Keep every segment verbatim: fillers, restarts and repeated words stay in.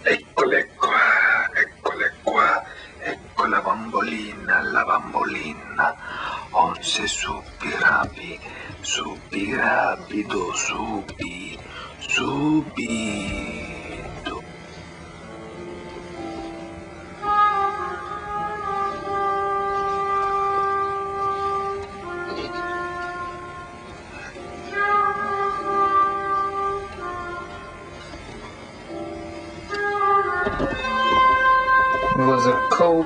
Eccole qua, eccole qua, ecco la bambolina, la bambolina. Onse subi rapi, subi rapido, subi, subito. It was a coat.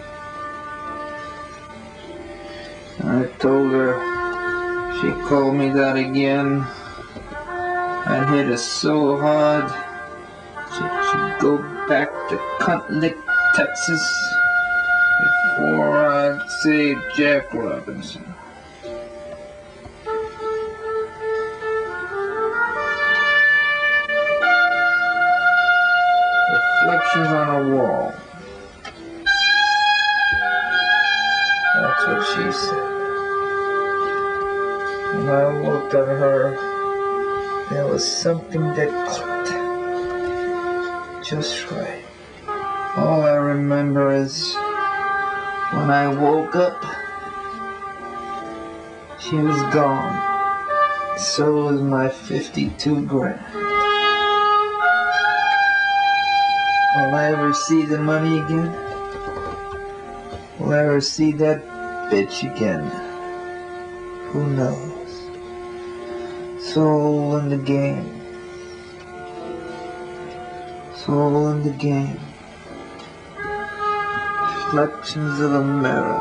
I told her, she called me that again. I hit her so hard, she should go back to Cunt Lick, Texas, before I'd say Jack Robinson. Reflections on a wall. That's what she said. When I looked at her, there was something that clicked just right. All I remember is when I woke up, she was gone. So was my fifty-two grand. Will I ever see the money again? Will I ever see that bitch again? Who knows? Soul in the game. Soul in the game. Reflections of a mirror.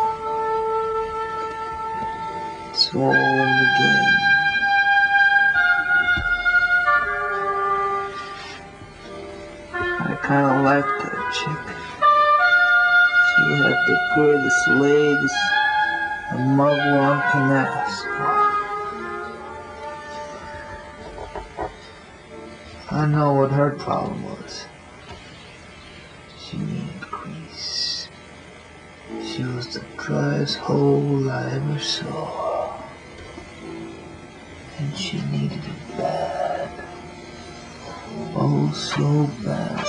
Soul in the game. I kinda liked that chick. She had the greatest legs a mugwump can ask for. I know what her problem was. She needed grease. She was the driest hole I ever saw. And she needed it bad. Oh, so bad.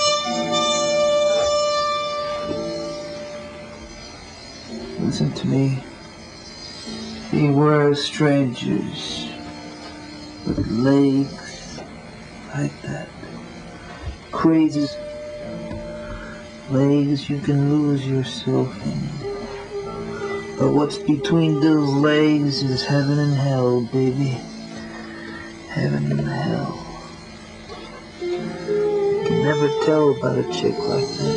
Listen to me. Beware strangers with legs like that. Crazy legs you can lose yourself in. But what's between those legs is heaven and hell, baby. Heaven and hell. You can never tell about a chick like that.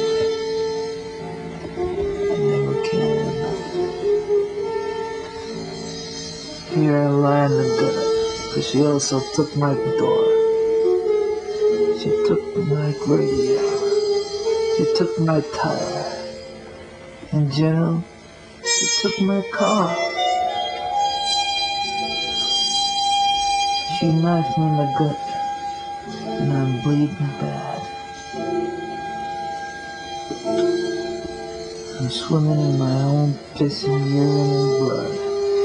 You never can. Here I lie in the gutter, cause she also took my door. She took my radio. She took my tire. In general, she took my car. She knifed me in the gut, and I'm bleeding bad. I'm swimming in my own piss and urine and blood.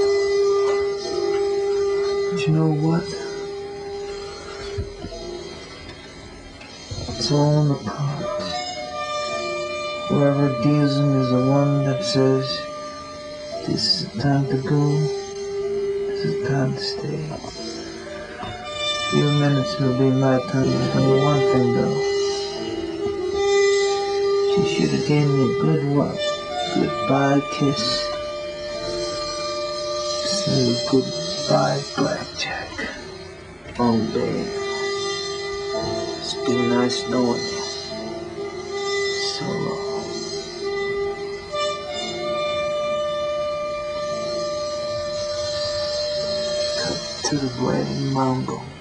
But you know what? It's all in the cards. Whoever deals them is the one that says, this is the time to go, this is the time to stay. A few minutes will be my time. Only one thing though. She should have gave me a good what? Goodbye kiss. Say goodbye, blackjack. Oh, babe. It's been nice knowing you. So long. Cut to the red Mongo.